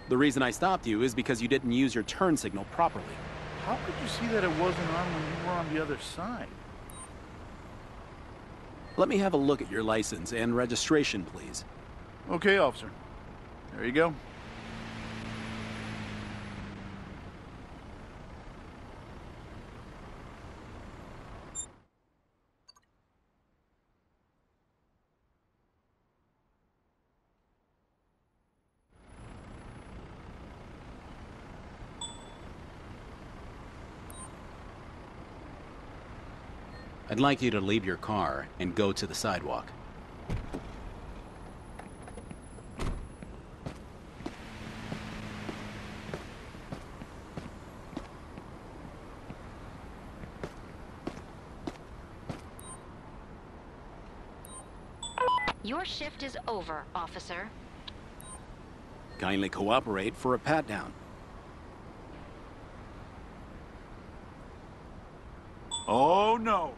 The reason I stopped you is because you didn't use your turn signal properly. How could you see that it wasn't on when you were on the other side? Let me have a look at your license and registration, please. Okay, officer. There you go. I'd like you to leave your car and go to the sidewalk. Your shift is over, officer. Kindly cooperate for a pat-down. Oh, no.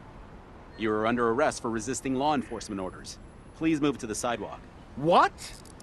You are under arrest for resisting law enforcement orders. Please move to the sidewalk. What?